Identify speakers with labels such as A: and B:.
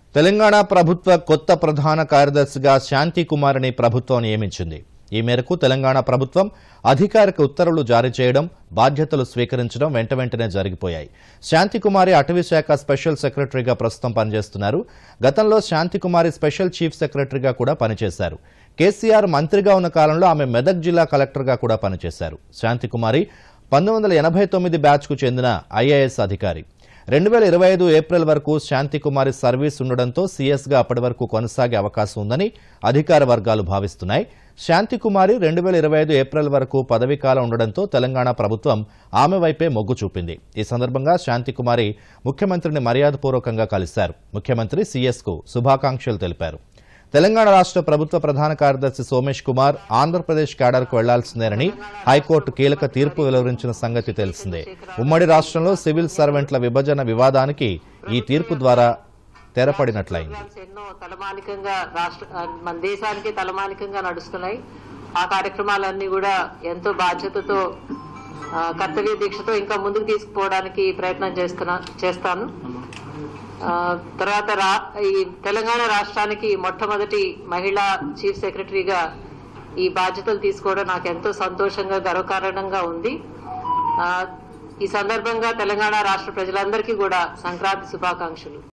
A: తెలంగాణ ప్రభుత్వ కొత్త ప్రధాన కార్యదర్శిగా శాంతి కుమారిని ప్రభుత్వం నియమించింది. ఈ మేరకు తెలంగాణ ప్రభుత్వం అధికారిక ఉత్తర్వులు జారీ చేయడం, బాధ్యతలు స్వీకరించడం వెంటనే జరిగిపోయాయి. శాంతి కుమారి అటవీ శాఖ స్పెషల్ సెక్రటరీగా ప్రస్తుతం పనిచేస్తున్నారు. గతంలో శాంతి కుమారి స్పెషల్ చీఫ్ సెక్రటరీగా కూడా పనిచేశారు. కేసీఆర్ మంత్రిగా ఉన్న కాలంలో ఆమె మెదక్ జిల్లా కలెక్టర్గా కూడా పనిచేశారు. శాంతి కుమారి 1989 బ్యాచ్కు చెందిన ఐఏఎస్ అధికారి. 2025 ఏప్రిల్ వరకు శాంతి కుమారి సర్వీస్ ఉండడంతో సీఎస్గా అప్పటి వరకు కొనసాగే అవకాశం ఉందని అధికార వర్గాలు భావిస్తున్నాయి. శాంతి కుమారి 2025 ఏప్రిల్ వరకు పదవీకాలం ఉండడంతో తెలంగాణ ప్రభుత్వం ఆమె వైపే మొగ్గు చూపింది. ఈ సందర్భంగా శాంతి కుమారి ముఖ్యమంత్రిని మర్యాదపూర్వకంగా కలిశారు. ముఖ్యమంత్రి సీఎస్కు శుభాకాంక్షలు తెలిపారు. తెలంగాణ రాష్ట్ర ప్రభుత్వ ప్రధాన కార్యదర్శి సోమేష్ కుమార్ ఆంధ్రప్రదేశ్ క్యాడర్కు వెళ్లాల్సిందేనని హైకోర్టు కీలక తీర్పు వెలువరించిన సంగతి తెలిసిందే. ఉమ్మడి రాష్ట్రంలో సివిల్ సర్వెంట్ల విభజన వివాదానికి ఈ తీర్పు ద్వారా తెరపడినట్లయింది.
B: మన దేశానికి తలమానికంగా నడుస్తున్నాయి. ఆ కార్యక్రమాలన్నీ కూడా ఎంతో బాధ్యతతో, కర్తవ్య దీక్షతో ఇంకా ముందుకు తీసుకుపోవడానికి ప్రయత్నం చేస్తాను. తర్వాత ఈ తెలంగాణ రాష్ట్రానికి మొట్టమొదటి మహిళా చీఫ్ సెక్రటరీగా ఈ బాధ్యతలు తీసుకోవడం నాకు ఎంతో సంతోషంగా, గర్వకారణంగా ఉంది. ఈ సందర్భంగా తెలంగాణ రాష్ట్ర ప్రజలందరికీ కూడా సంక్రాంతి శుభాకాంక్షలు.